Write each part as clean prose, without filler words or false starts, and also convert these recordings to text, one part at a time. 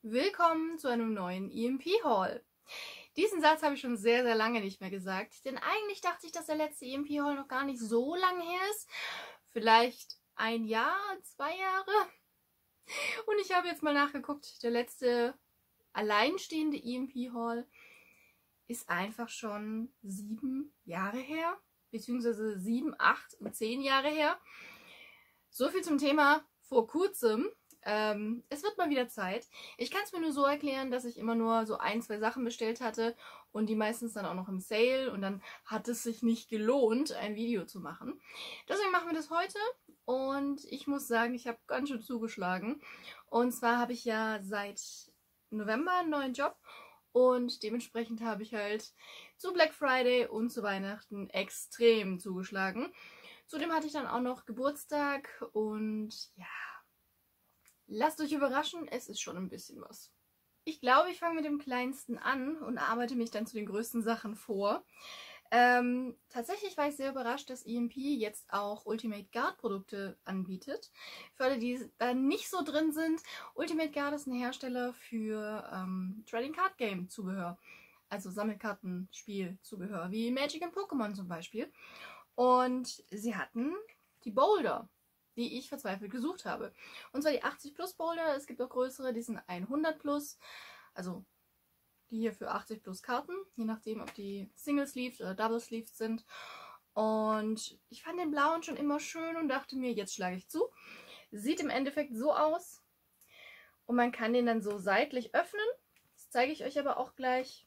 Willkommen zu einem neuen EMP-Haul. Diesen Satz habe ich schon sehr, sehr lange nicht mehr gesagt, denn eigentlich dachte ich, dass der letzte EMP-Haul noch gar nicht so lange her ist. Vielleicht ein Jahr, 2 Jahre. Und ich habe jetzt mal nachgeguckt, der letzte alleinstehende EMP-Haul ist einfach schon 7 Jahre her, beziehungsweise 7, 8 und 10 Jahre her. So viel zum Thema vor kurzem. Es wird mal wieder Zeit. Ich kann es mir nur so erklären, dass ich immer nur so 1, 2 Sachen bestellt hatte und die meistens dann auch noch im Sale und dann hat es sich nicht gelohnt, ein Video zu machen. Deswegen machen wir das heute und ich muss sagen, ich habe ganz schön zugeschlagen. Und zwar habe ich ja seit November einen neuen Job und dementsprechend habe ich halt zu Black Friday und zu Weihnachten extrem zugeschlagen. Zudem hatte ich dann auch noch Geburtstag und ja, lasst euch überraschen, es ist schon ein bisschen was. Ich glaube, ich fange mit dem Kleinsten an und arbeite mich dann zu den größten Sachen vor. Tatsächlich war ich sehr überrascht, dass EMP jetzt auch Ultimate Guard Produkte anbietet. Für alle, die da nicht so drin sind, Ultimate Guard ist ein Hersteller für Trading Card Game Zubehör. Also Sammelkartenspiel-Zubehör, wie Magic und Pokémon zum Beispiel. Und sie hatten die Boulder, die ich verzweifelt gesucht habe. Und zwar die 80 Plus Boulder. Es gibt auch größere, die sind 100 Plus. Also die hier für 80 Plus Karten, je nachdem, ob die Single Sleeved oder Double Sleeved sind. Und ich fand den blauen schon immer schön und dachte mir, jetzt schlage ich zu. Sieht im Endeffekt so aus. Und man kann den dann so seitlich öffnen. Das zeige ich euch aber auch gleich.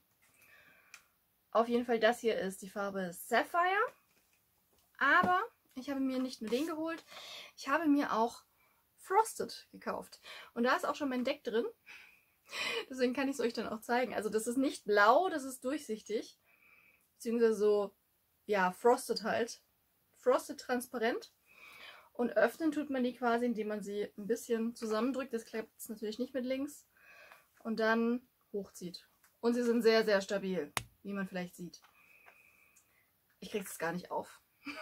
Auf jeden Fall, das hier ist die Farbe Sapphire. Aber ich habe mir nicht nur den geholt, ich habe mir auch Frosted gekauft. Und da ist auch schon mein Deck drin. Deswegen kann ich es euch dann auch zeigen. Also das ist nicht blau, das ist durchsichtig. Beziehungsweise so, ja, Frosted halt. Frosted transparent. Und öffnen tut man die quasi, indem man sie ein bisschen zusammendrückt. Das klappt jetzt natürlich nicht mit links. Und dann hochzieht. Und sie sind sehr, sehr stabil, wie man vielleicht sieht. Ich kriege es gar nicht auf.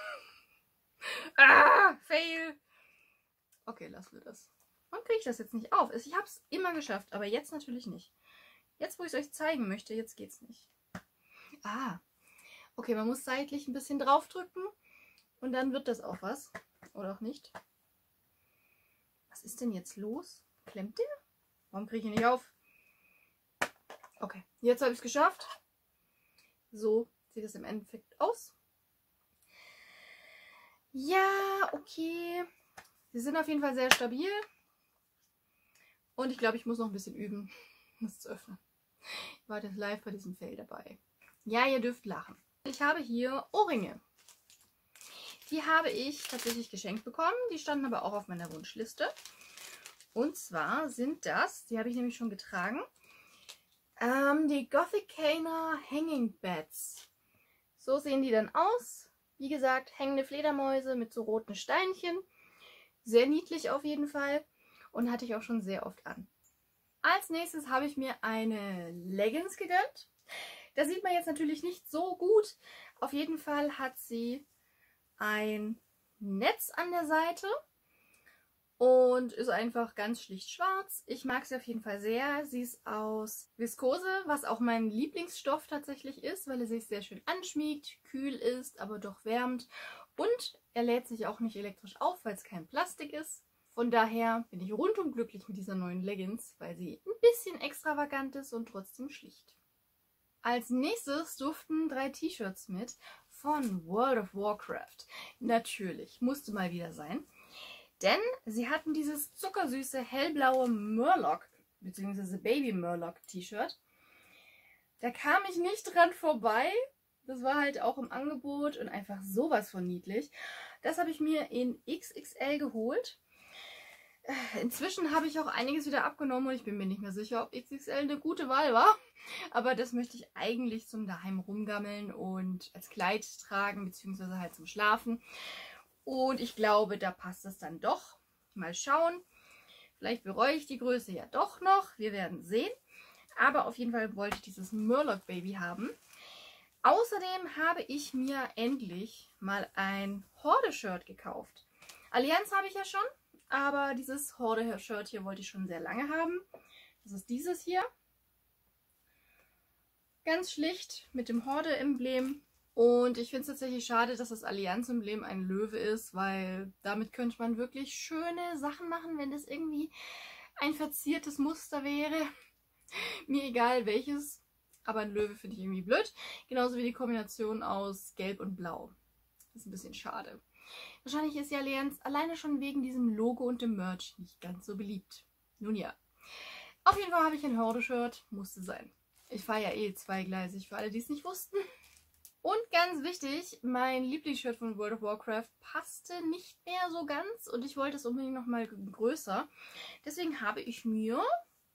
Ah, fail. Okay, lassen wir das. Warum kriege ich das jetzt nicht auf? Ich habe es immer geschafft, aber jetzt natürlich nicht. Jetzt, wo ich es euch zeigen möchte, jetzt geht's nicht. Ah, okay, man muss seitlich ein bisschen draufdrücken und dann wird das auch was. Oder auch nicht. Was ist denn jetzt los? Klemmt der? Warum kriege ich ihn nicht auf? Okay, jetzt habe ich es geschafft. So sieht es im Endeffekt aus. Ja, okay. Sie sind auf jeden Fall sehr stabil. Und ich glaube, ich muss noch ein bisschen üben, das zu öffnen. Ich war jetzt live bei diesem Fail dabei. Ja, ihr dürft lachen. Ich habe hier Ohrringe. Die habe ich tatsächlich geschenkt bekommen. Die standen aber auch auf meiner Wunschliste. Und zwar sind das, die habe ich nämlich schon getragen, die Gothic Kana Hanging Beds. So sehen die dann aus. Wie gesagt, hängende Fledermäuse mit so roten Steinchen. Sehr niedlich auf jeden Fall und hatte ich auch schon sehr oft an. Als nächstes habe ich mir eine Leggings gegönnt. Da sieht man jetzt natürlich nicht so gut. Auf jeden Fall hat sie ein Netz an der Seite und ist einfach ganz schlicht schwarz. Ich mag sie auf jeden Fall sehr. Sie ist aus Viskose, was auch mein Lieblingsstoff tatsächlich ist, weil er sich sehr schön anschmiegt, kühl ist, aber doch wärmt. Und er lädt sich auch nicht elektrisch auf, weil es kein Plastik ist. Von daher bin ich rundum glücklich mit dieser neuen Leggings, weil sie ein bisschen extravagant ist und trotzdem schlicht. Als nächstes durften 3 T-Shirts mit von World of Warcraft. Natürlich, musste mal wieder sein. Denn sie hatten dieses zuckersüße hellblaue Murloc bzw. Baby Murloc T-Shirt. Da kam ich nicht dran vorbei. Das war halt auch im Angebot und einfach sowas von niedlich. Das habe ich mir in XXL geholt. Inzwischen habe ich auch einiges wieder abgenommen und ich bin mir nicht mehr sicher, ob XXL eine gute Wahl war. Aber das möchte ich eigentlich zum daheim rumgammeln und als Kleid tragen, beziehungsweise halt zum Schlafen. Und ich glaube, da passt es dann doch. Mal schauen. Vielleicht bereue ich die Größe ja doch noch. Wir werden sehen. Aber auf jeden Fall wollte ich dieses Murloc Baby haben. Außerdem habe ich mir endlich mal ein Horde-Shirt gekauft. Allianz habe ich ja schon, aber dieses Horde-Shirt hier wollte ich schon sehr lange haben. Das ist dieses hier. Ganz schlicht mit dem Horde-Emblem. Und ich finde es tatsächlich schade, dass das Allianz-Emblem ein Löwe ist, weil damit könnte man wirklich schöne Sachen machen, wenn das irgendwie ein verziertes Muster wäre. Mir egal welches, aber ein Löwe finde ich irgendwie blöd. Genauso wie die Kombination aus Gelb und Blau. Das ist ein bisschen schade. Wahrscheinlich ist die Allianz alleine schon wegen diesem Logo und dem Merch nicht ganz so beliebt. Nun ja. Auf jeden Fall habe ich ein Horde-Shirt. Musste sein. Ich fahre ja eh zweigleisig, für alle, die es nicht wussten. Und ganz wichtig, mein Lieblingsshirt von World of Warcraft passte nicht mehr so ganz und ich wollte es unbedingt nochmal größer. Deswegen habe ich mir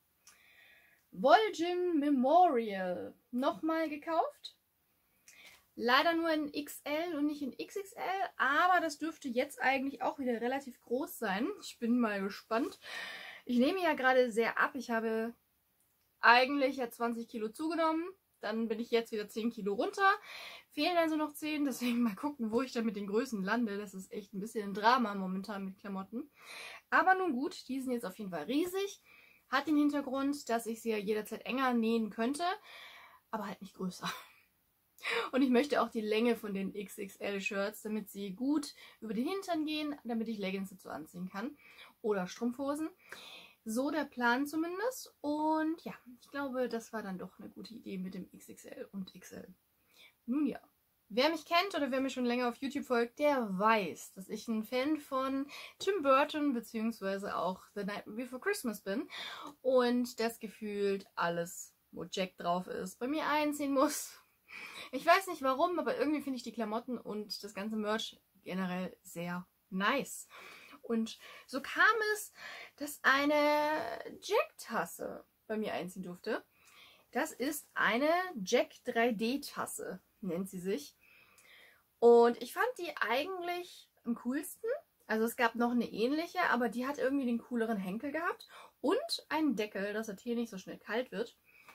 Vol'jin Memorial nochmal gekauft. Leider nur in XL und nicht in XXL, aber das dürfte jetzt eigentlich auch wieder relativ groß sein. Ich bin mal gespannt. Ich nehme ja gerade sehr ab. Ich habe eigentlich ja 20 Kilo zugenommen. Dann bin ich jetzt wieder 10 Kilo runter. Fehlen also noch 10, deswegen mal gucken, wo ich dann mit den Größen lande. Das ist echt ein bisschen ein Drama momentan mit Klamotten. Aber nun gut, die sind jetzt auf jeden Fall riesig. Hat den Hintergrund, dass ich sie ja jederzeit enger nähen könnte, aber halt nicht größer. Und ich möchte auch die Länge von den XXL-Shirts, damit sie gut über den Hintern gehen, damit ich Leggings dazu anziehen kann. Oder Strumpfhosen. So der Plan zumindest. Und ja, ich glaube, das war dann doch eine gute Idee mit dem XXL und XL. Nun ja. Wer mich kennt oder wer mir schon länger auf YouTube folgt, der weiß, dass ich ein Fan von Tim Burton bzw. auch The Nightmare Before Christmas bin. Und das gefühlt alles, wo Jack drauf ist, bei mir einziehen muss. Ich weiß nicht warum, aber irgendwie finde ich die Klamotten und das ganze Merch generell sehr nice. Und so kam es, dass eine Jack-Tasse bei mir einziehen durfte. Das ist eine Jack 3D-Tasse, nennt sie sich. Und ich fand die eigentlich am coolsten. Also es gab noch eine ähnliche, aber die hat irgendwie den cooleren Henkel gehabt. Und einen Deckel, dass das hier nicht so schnell kalt wird.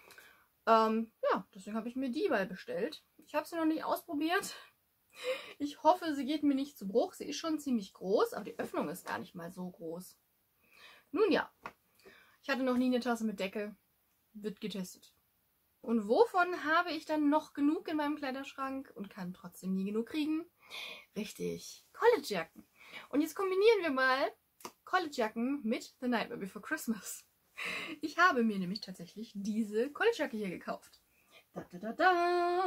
Ja, deswegen habe ich mir die mal bestellt. Ich habe sie noch nicht ausprobiert. Ich hoffe, sie geht mir nicht zu Bruch. Sie ist schon ziemlich groß, aber die Öffnung ist gar nicht mal so groß. Nun ja, ich hatte noch nie eine Tasse mit Deckel. Wird getestet. Und wovon habe ich dann noch genug in meinem Kleiderschrank und kann trotzdem nie genug kriegen? Richtig, Collegejacken. Und jetzt kombinieren wir mal Collegejacken mit The Nightmare Before Christmas. Ich habe mir nämlich tatsächlich diese Collegejacke hier gekauft. Da, da, da, da.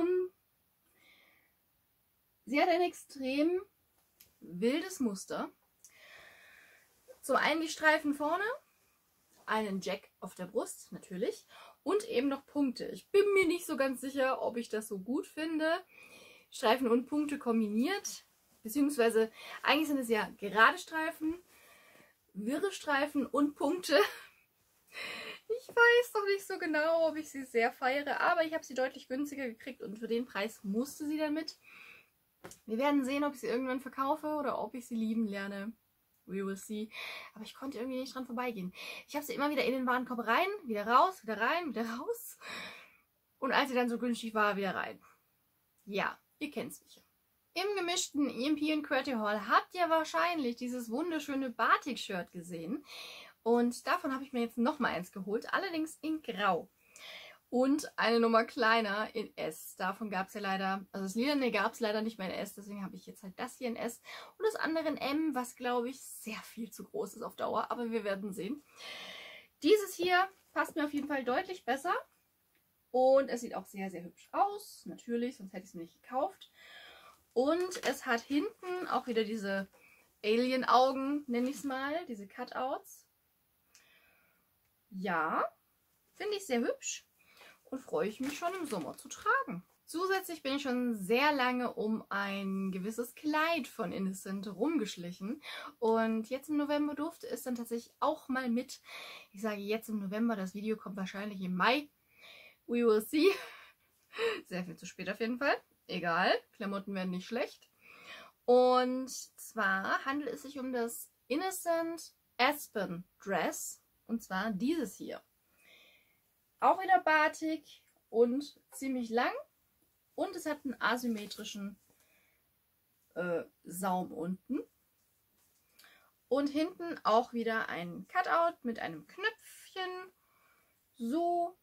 Sie hat ein extrem wildes Muster. Zum einen die Streifen vorne, einen Jack auf der Brust natürlich und eben noch Punkte. Ich bin mir nicht so ganz sicher, ob ich das so gut finde. Streifen und Punkte kombiniert, beziehungsweise eigentlich sind es ja gerade Streifen, wirre Streifen und Punkte. Ich weiß noch nicht so genau, ob ich sie sehr feiere, aber ich habe sie deutlich günstiger gekriegt und für den Preis musste sie dann mit. Wir werden sehen, ob ich sie irgendwann verkaufe oder ob ich sie lieben lerne. We will see. Aber ich konnte irgendwie nicht dran vorbeigehen. Ich habe sie immer wieder in den Warenkorb rein, wieder raus, wieder rein, wieder raus. Und als sie dann so günstig war, wieder rein. Ja, ihr kennt's sicher. Im gemischten EMP und Creative Haul habt ihr wahrscheinlich dieses wunderschöne Batik-Shirt gesehen. Und davon habe ich mir jetzt nochmal eins geholt, allerdings in Grau. Und eine Nummer kleiner in S. Davon gab es ja leider, also das Lilane gab es leider nicht mehr in S, deswegen habe ich jetzt halt das hier in S. Und das andere in M, was glaube ich sehr viel zu groß ist auf Dauer, aber wir werden sehen. Dieses hier passt mir auf jeden Fall deutlich besser. Und es sieht auch sehr, sehr hübsch aus. Natürlich, sonst hätte ich es mir nicht gekauft. Und es hat hinten auch wieder diese Alien-Augen, nenne ich es mal, diese Cutouts. Ja, finde ich sehr hübsch und freue ich mich schon im Sommer zu tragen. Zusätzlich bin ich schon sehr lange um ein gewisses Kleid von Innocent rumgeschlichen und jetzt im November durfte es dann tatsächlich auch mal mit. Ich sage jetzt im November, das Video kommt wahrscheinlich im Mai. We will see. Sehr viel zu spät auf jeden Fall. Egal, Klamotten werden nicht schlecht. Und zwar handelt es sich um das Innocent Aspen Dress. Und zwar dieses hier. Auch wieder Batik und ziemlich lang. Und es hat einen asymmetrischen Saum unten. Und hinten auch wieder ein Cutout mit einem Knöpfchen. so.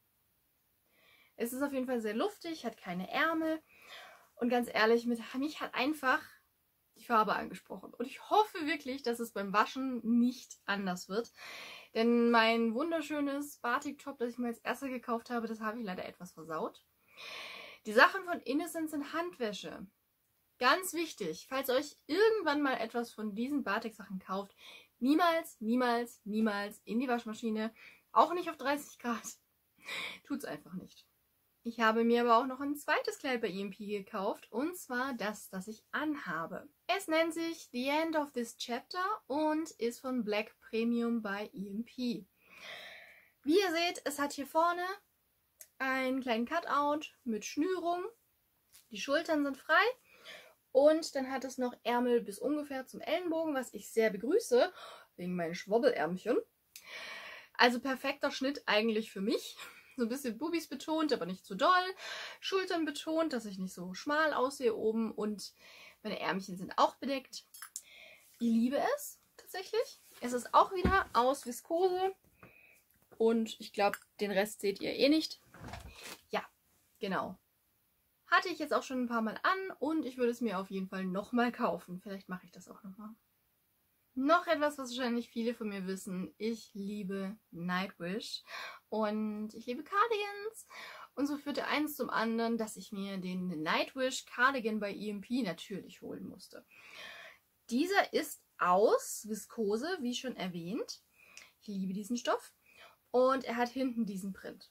Es ist auf jeden Fall sehr luftig, hat keine Ärmel. Und ganz ehrlich, mich hat einfach die Farbe angesprochen. Und ich hoffe wirklich, dass es beim Waschen nicht anders wird. Denn mein wunderschönes Batik-Top, das ich mir als erstes gekauft habe, das habe ich leider etwas versaut. Die Sachen von Innocent sind Handwäsche. Ganz wichtig, falls ihr euch irgendwann mal etwas von diesen Batik-Sachen kauft, niemals, niemals, niemals in die Waschmaschine. Auch nicht auf 30 Grad. Tut's einfach nicht. Ich habe mir aber auch noch ein zweites Kleid bei EMP gekauft, und zwar das ich anhabe. Es nennt sich The End of This Chapter und ist von Black Premium bei EMP. Wie ihr seht, es hat hier vorne einen kleinen Cutout mit Schnürung. Die Schultern sind frei und dann hat es noch Ärmel bis ungefähr zum Ellenbogen, was ich sehr begrüße, wegen meinen Schwobbelärmchen. Also perfekter Schnitt eigentlich für mich. So ein bisschen Bubis betont, aber nicht zu doll. Schultern betont, dass ich nicht so schmal aussehe oben. Und meine Ärmchen sind auch bedeckt. Ich liebe es tatsächlich. Es ist auch wieder aus Viskose. Und ich glaube, den Rest seht ihr eh nicht. Ja, genau. Hatte ich jetzt auch schon ein paar Mal an. Und ich würde es mir auf jeden Fall nochmal kaufen. Vielleicht mache ich das auch nochmal. Noch etwas, was wahrscheinlich viele von mir wissen. Ich liebe Nightwish und ich liebe Cardigans. Und so führte eins zum anderen, dass ich mir den Nightwish Cardigan bei EMP natürlich holen musste. Dieser ist aus Viskose, wie schon erwähnt. Ich liebe diesen Stoff. Und er hat hinten diesen Print.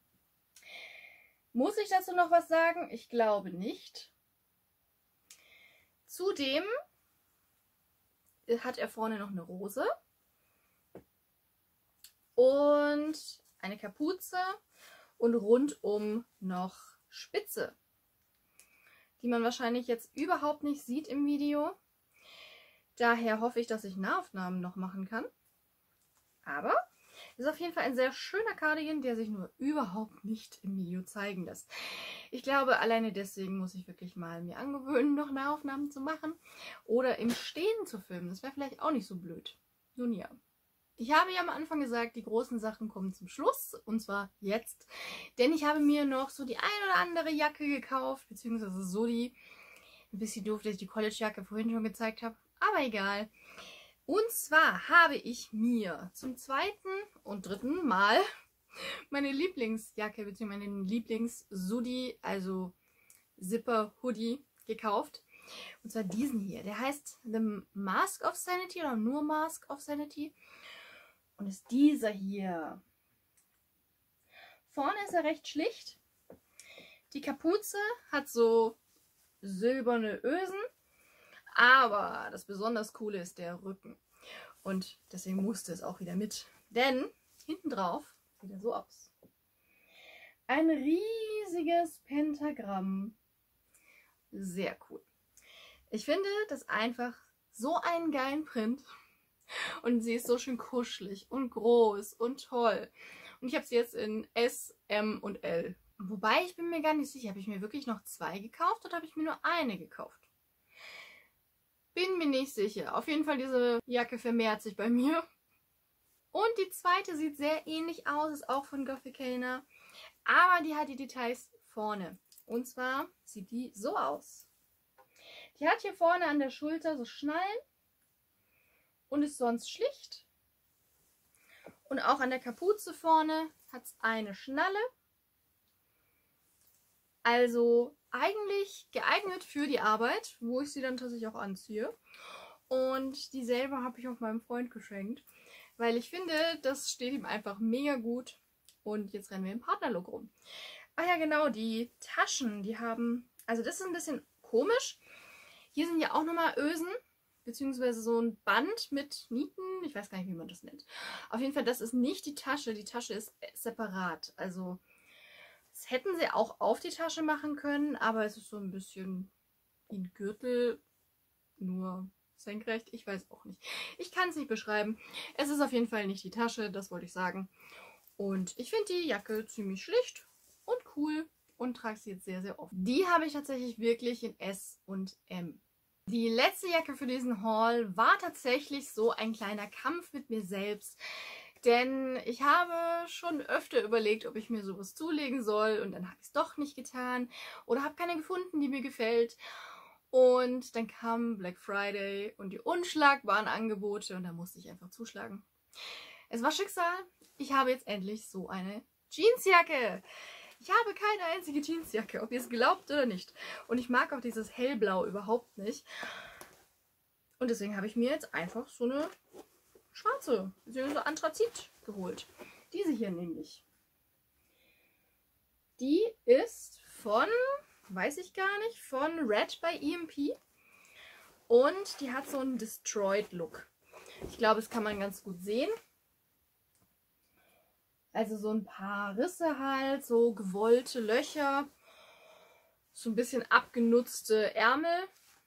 Muss ich dazu noch was sagen? Ich glaube nicht. Zudem hat er vorne noch eine Rose und eine Kapuze und rundum noch Spitze, die man wahrscheinlich jetzt überhaupt nicht sieht im Video. Daher hoffe ich, dass ich Nahaufnahmen noch machen kann. Aber es ist auf jeden Fall ein sehr schöner Cardigan, der sich nur überhaupt nicht im Video zeigen lässt. Ich glaube, alleine deswegen muss ich wirklich mal mir angewöhnen, noch Nahaufnahmen zu machen oder im Stehen zu filmen. Das wäre vielleicht auch nicht so blöd. Nun ja. Ich habe ja am Anfang gesagt, die großen Sachen kommen zum Schluss, und zwar jetzt. Denn ich habe mir noch so die ein oder andere Jacke gekauft, beziehungsweise so die, ein bisschen doof, dass ich die College-Jacke vorhin schon gezeigt habe, aber egal. Und zwar habe ich mir zum zweiten und dritten Mal meine Lieblingsjacke bzw. meinen Lieblings-Sudi, also Zipper-Hoodie, gekauft. Und zwar diesen hier. Der heißt The Mask of Sanity oder nur Mask of Sanity. Und ist dieser hier. Vorne ist er recht schlicht. Die Kapuze hat so silberne Ösen. Aber das besonders Coole ist der Rücken. Und deswegen musste es auch wieder mit. Denn hinten drauf sieht er so aus. Ein riesiges Pentagramm. Sehr cool. Ich finde das einfach so einen geilen Print. Und sie ist so schön kuschelig und groß und toll. Und ich habe sie jetzt in S, M und L. Wobei, ich bin mir gar nicht sicher, habe ich mir wirklich noch zwei gekauft oder habe ich mir nur eine gekauft? Bin mir nicht sicher. Auf jeden Fall, diese Jacke vermehrt sich bei mir. Und die zweite sieht sehr ähnlich aus, ist auch von Gothicana. Aber die hat die Details vorne. Und zwar sieht die so aus. Die hat hier vorne an der Schulter so Schnallen und ist sonst schlicht. Und auch an der Kapuze vorne hat es eine Schnalle. Also eigentlich geeignet für die Arbeit, wo ich sie dann tatsächlich auch anziehe. Und dieselbe habe ich auch meinem Freund geschenkt, weil ich finde, das steht ihm einfach mega gut. Und jetzt rennen wir im Partnerlook rum. Ah ja, genau, die Taschen, die haben, also das ist ein bisschen komisch. Hier sind ja auch nochmal Ösen, beziehungsweise so ein Band mit Nieten. Ich weiß gar nicht, wie man das nennt. Auf jeden Fall, das ist nicht die Tasche ist separat. Also das hätten sie auch auf die Tasche machen können, aber es ist so ein bisschen wie ein Gürtel, nur senkrecht. Ich weiß auch nicht. Ich kann es nicht beschreiben. Es ist auf jeden Fall nicht die Tasche, das wollte ich sagen. Und ich finde die Jacke ziemlich schlicht und cool und trage sie jetzt sehr, sehr oft. Die habe ich tatsächlich wirklich in S und M. Die letzte Jacke für diesen Haul war tatsächlich so ein kleiner Kampf mit mir selbst. Denn ich habe schon öfter überlegt, ob ich mir sowas zulegen soll und dann habe ich es doch nicht getan oder habe keine gefunden, die mir gefällt. Und dann kam Black Friday und die unschlagbaren Angebote und da musste ich einfach zuschlagen. Es war Schicksal. Ich habe jetzt endlich so eine Jeansjacke. Ich habe keine einzige Jeansjacke, ob ihr es glaubt oder nicht. Und ich mag auch dieses Hellblau überhaupt nicht. Und deswegen habe ich mir jetzt einfach so eine schwarze, beziehungsweise Anthrazit geholt. Diese hier nämlich. Die ist von, weiß ich gar nicht, von Red bei EMP. Und die hat so einen Destroyed-Look. Ich glaube, das kann man ganz gut sehen. Also so ein paar Risse halt, so gewollte Löcher. So ein bisschen abgenutzte Ärmel.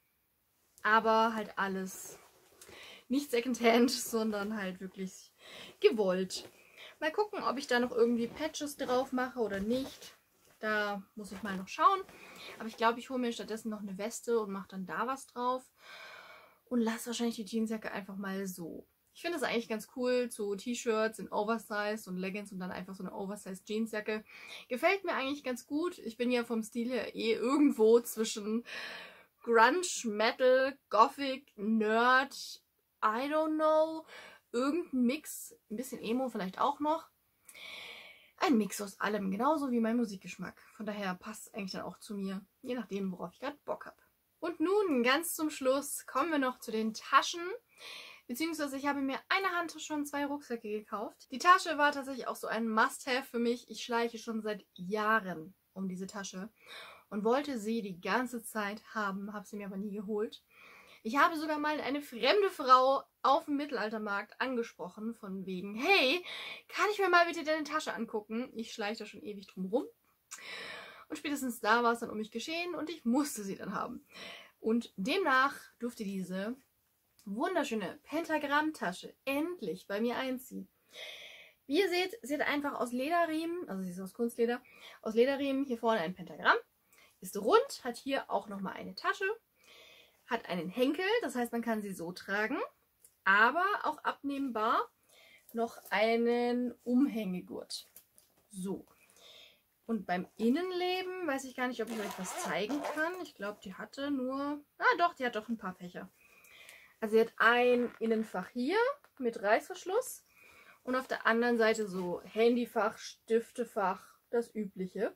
Aber halt alles nicht Secondhand, sondern halt wirklich gewollt. Mal gucken, ob ich da noch irgendwie Patches drauf mache oder nicht. Da muss ich mal noch schauen. Aber ich glaube, ich hole mir stattdessen noch eine Weste und mache dann da was drauf. Und lasse wahrscheinlich die Jeansjacke einfach mal so. Ich finde das eigentlich ganz cool, so T-Shirts in Oversize und Leggings und dann einfach so eine Oversize Jeansjacke. Gefällt mir eigentlich ganz gut. Ich bin ja vom Stil her eh irgendwo zwischen Grunge, Metal, Gothic, Nerd, I don't know. Irgendein Mix, ein bisschen Emo vielleicht auch noch. Ein Mix aus allem, genauso wie mein Musikgeschmack. Von daher passt es eigentlich dann auch zu mir, je nachdem, worauf ich gerade Bock habe. Und nun, ganz zum Schluss, kommen wir noch zu den Taschen. Beziehungsweise ich habe mir eine Handtasche und 2 Rucksäcke gekauft. Die Tasche war tatsächlich auch so ein Must-Have für mich. Ich schleiche schon seit Jahren um diese Tasche und wollte sie die ganze Zeit haben, habe sie mir aber nie geholt. Ich habe sogar mal eine fremde Frau auf dem Mittelaltermarkt angesprochen, von wegen, hey, kann ich mir mal bitte deine Tasche angucken? Ich schleiche da schon ewig drum rum. Und spätestens da war es dann um mich geschehen und ich musste sie dann haben. Und demnach durfte diese wunderschöne Pentagrammtasche endlich bei mir einziehen. Wie ihr seht, sie hat einfach aus Lederriemen, also sie ist aus Kunstleder, aus Lederriemen hier vorne ein Pentagramm, ist rund, hat hier auch nochmal eine Tasche, hat einen Henkel, das heißt, man kann sie so tragen, aber auch abnehmbar noch einen Umhängegurt. So. Und beim Innenleben weiß ich gar nicht, ob ich euch was zeigen kann. Ich glaube, die hatte nur... Ah doch, die hat doch ein paar Fächer. Also sie hat ein Innenfach hier mit Reißverschluss und auf der anderen Seite so Handyfach, Stiftefach, das Übliche.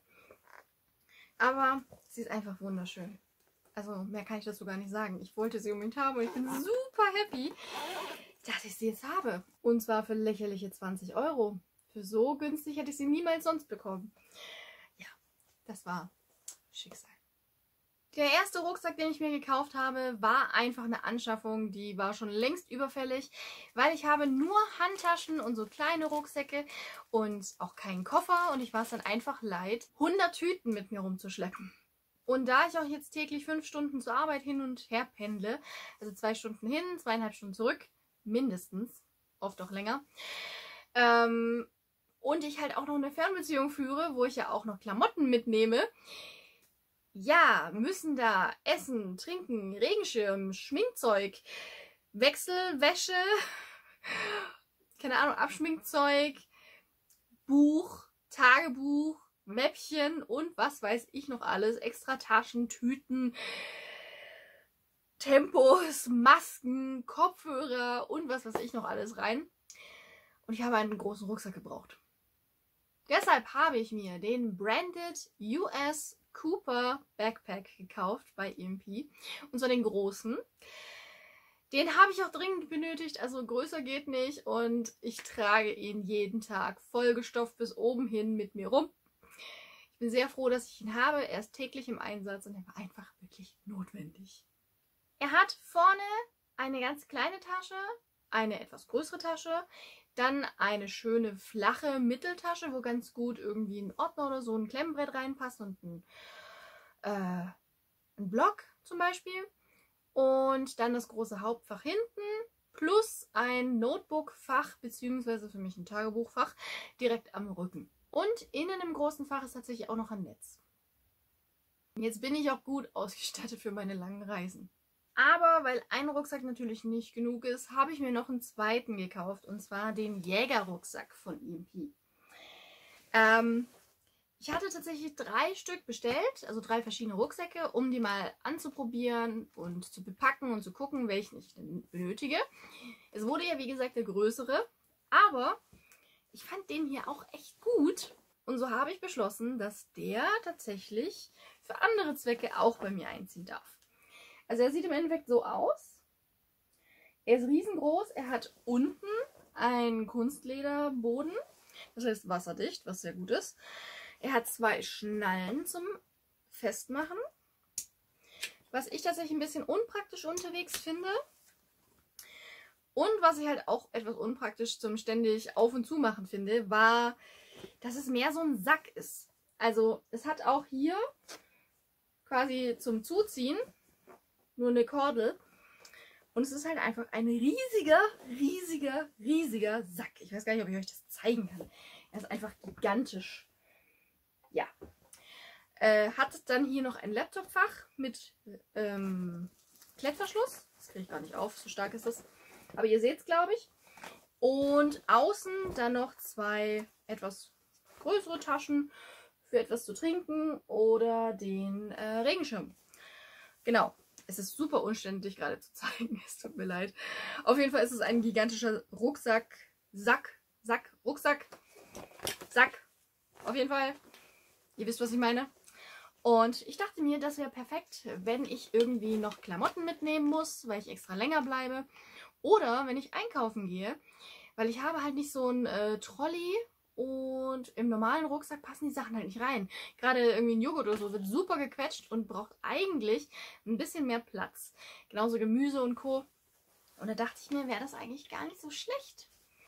Aber sie ist einfach wunderschön. Also mehr kann ich dazu gar nicht sagen. Ich wollte sie unbedingt haben und ich bin super happy, dass ich sie jetzt habe. Und zwar für lächerliche 20 Euro. Für so günstig hätte ich sie niemals sonst bekommen. Ja, das war Schicksal. Der erste Rucksack, den ich mir gekauft habe, war einfach eine Anschaffung, die war schon längst überfällig, weil ich habe nur Handtaschen und so kleine Rucksäcke und auch keinen Koffer und ich war es dann einfach leid, 100 Tüten mit mir rumzuschleppen. Und da ich auch jetzt täglich 5 Stunden zur Arbeit hin und her pendle, also 2 Stunden hin, 2,5 Stunden zurück, mindestens, oft auch länger, und ich halt auch noch eine Fernbeziehung führe, wo ich ja auch noch Klamotten mitnehme, ja, müssen da Essen, Trinken, Regenschirm, Schminkzeug, Wechselwäsche, keine Ahnung, Abschminkzeug, Buch, Tagebuch, Mäppchen und was weiß ich noch alles, extra Taschen, Tüten, Tempos, Masken, Kopfhörer und was weiß ich noch alles rein. Und ich habe einen großen Rucksack gebraucht. Deshalb habe ich mir den Branded US Cooper Backpack gekauft bei EMP. Und zwar den großen. Den habe ich auch dringend benötigt, also größer geht nicht. Und ich trage ihn jeden Tag vollgestopft bis oben hin mit mir rum. Ich bin sehr froh, dass ich ihn habe. Er ist täglich im Einsatz und er war einfach wirklich notwendig. Er hat vorne eine ganz kleine Tasche, eine etwas größere Tasche, dann eine schöne flache Mitteltasche, wo ganz gut irgendwie ein Ordner oder so ein Klemmbrett reinpasst und ein Block zum Beispiel. Und dann das große Hauptfach hinten plus ein Notebook-Fach bzw. für mich ein Tagebuchfach direkt am Rücken. Und innen im großen Fach ist tatsächlich auch noch ein Netz. Jetzt bin ich auch gut ausgestattet für meine langen Reisen. Aber weil ein Rucksack natürlich nicht genug ist, habe ich mir noch einen zweiten gekauft. Und zwar den Jägerrucksack von EMP. Ich hatte tatsächlich 3 Stück bestellt, also 3 verschiedene Rucksäcke, um die mal anzuprobieren und zu bepacken und zu gucken, welchen ich denn benötige. Es wurde ja wie gesagt der größere, aber ich fand den hier auch echt gut. Und so habe ich beschlossen, dass der tatsächlich für andere Zwecke auch bei mir einziehen darf. Also er sieht im Endeffekt so aus. Er ist riesengroß, er hat unten einen Kunstlederboden, das heißt wasserdicht, was sehr gut ist. Er hat 2 Schnallen zum Festmachen, was ich tatsächlich ein bisschen unpraktisch unterwegs finde. Und was ich halt auch etwas unpraktisch zum ständig Auf- und Zumachen finde, war, dass es mehr so ein Sack ist. Also es hat auch hier quasi zum Zuziehen nur eine Kordel. Und es ist halt einfach ein riesiger, riesiger, riesiger Sack. Ich weiß gar nicht, ob ich euch das zeigen kann. Er ist einfach gigantisch. Ja. Hat dann hier noch ein Laptopfach mit Klettverschluss. Das kriege ich gar nicht auf, so stark ist das. Aber ihr seht es, glaube ich. Und außen dann noch 2 etwas größere Taschen für etwas zu trinken oder den Regenschirm. Genau. Es ist super umständlich gerade zu zeigen. Es tut mir leid. Auf jeden Fall ist es ein gigantischer Rucksack. Rucksack. Auf jeden Fall. Ihr wisst, was ich meine. Und ich dachte mir, das wäre perfekt, wenn ich irgendwie noch Klamotten mitnehmen muss, weil ich extra länger bleibe. Oder wenn ich einkaufen gehe, weil ich habe halt nicht so ein Trolley und im normalen Rucksack passen die Sachen halt nicht rein. Gerade irgendwie ein Joghurt oder so wird super gequetscht und braucht eigentlich ein bisschen mehr Platz. Genauso Gemüse und Co. Und da dachte ich mir, wäre das eigentlich gar nicht so schlecht.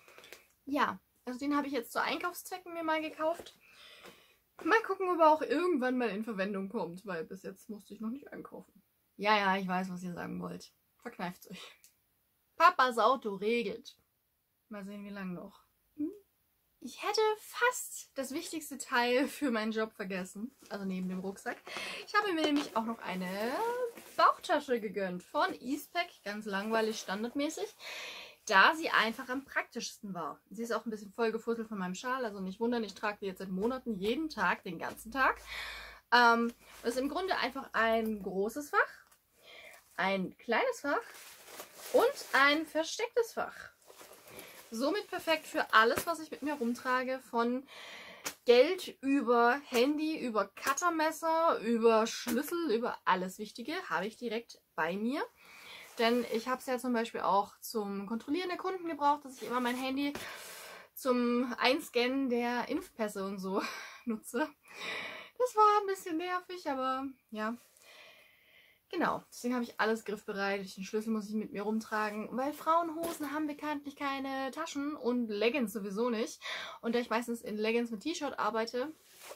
Ja, also den habe ich jetzt zu Einkaufszwecken mir mal gekauft. Mal gucken, ob er auch irgendwann mal in Verwendung kommt, weil bis jetzt musste ich noch nicht einkaufen. Ja, ich weiß, was ihr sagen wollt. Verkneift's euch. Papas Auto regelt. Mal sehen, wie lange noch. Ich hätte fast das wichtigste Teil für meinen Job vergessen. Also neben dem Rucksack. Ich habe mir nämlich auch noch eine Bauchtasche gegönnt von Eastpak. Ganz langweilig, standardmäßig. Da sie einfach am praktischsten war. Sie ist auch ein bisschen vollgefuttelt von meinem Schal. Also nicht wundern, ich trage die jetzt seit Monaten jeden Tag, den ganzen Tag. Das ist im Grunde einfach ein großes Fach, ein kleines Fach und ein verstecktes Fach. Somit perfekt für alles, was ich mit mir rumtrage, von Geld über Handy, über Cuttermesser, über Schlüssel, über alles Wichtige habe ich direkt bei mir. Denn ich habe es ja zum Beispiel auch zum Kontrollieren der Kunden gebraucht, dass ich immer mein Handy zum Einscannen der Impfpässe und so nutze. Das war ein bisschen nervig, aber ja. Genau, deswegen habe ich alles griffbereit. Den Schlüssel muss ich mit mir rumtragen, weil Frauenhosen haben bekanntlich keine Taschen und Leggings sowieso nicht. Und da ich meistens in Leggings mit T-Shirt arbeite,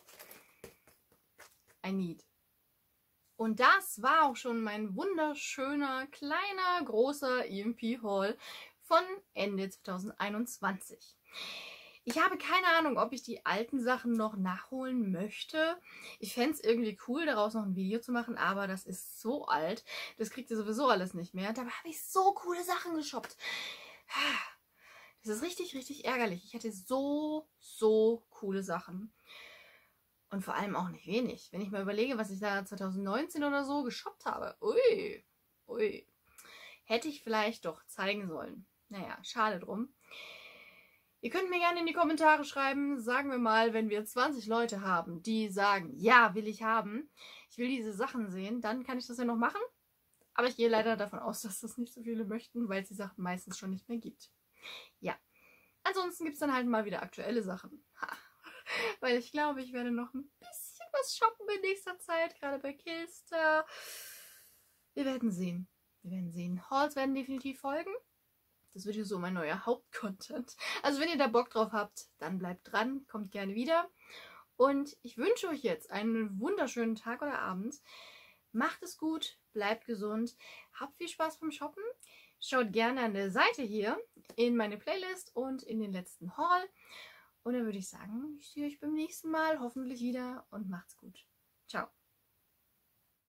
I need. Und das war auch schon mein wunderschöner, kleiner, großer EMP-Haul von Ende 2021. Ich habe keine Ahnung, ob ich die alten Sachen noch nachholen möchte. Ich fände es irgendwie cool, daraus noch ein Video zu machen, aber das ist so alt. Das kriegt ihr sowieso alles nicht mehr. Dabei habe ich so coole Sachen geshoppt. Das ist richtig, richtig ärgerlich. Ich hatte so coole Sachen. Und vor allem auch nicht wenig. Wenn ich mal überlege, was ich da 2019 oder so geshoppt habe. Ui. Hätte ich vielleicht doch zeigen sollen. Naja, schade drum. Ihr könnt mir gerne in die Kommentare schreiben, sagen wir mal, wenn wir 20 Leute haben, die sagen, ja, will ich haben, ich will diese Sachen sehen, dann kann ich das ja noch machen. Aber ich gehe leider davon aus, dass das nicht so viele möchten, weil es die Sachen meistens schon nicht mehr gibt. Ja, ansonsten gibt es dann halt mal wieder aktuelle Sachen. Weil ich glaube, ich werde noch ein bisschen was shoppen in nächster Zeit, gerade bei Killstar. Wir werden sehen. Hauls werden definitiv folgen. Das wird hier so mein neuer Hauptcontent. Also wenn ihr da Bock drauf habt, dann bleibt dran, kommt gerne wieder. Und ich wünsche euch jetzt einen wunderschönen Tag oder Abend. Macht es gut, bleibt gesund, habt viel Spaß beim Shoppen. Schaut gerne an der Seite hier in meine Playlist und in den letzten Haul. Und dann würde ich sagen, ich sehe euch beim nächsten Mal hoffentlich wieder und macht's gut. Ciao.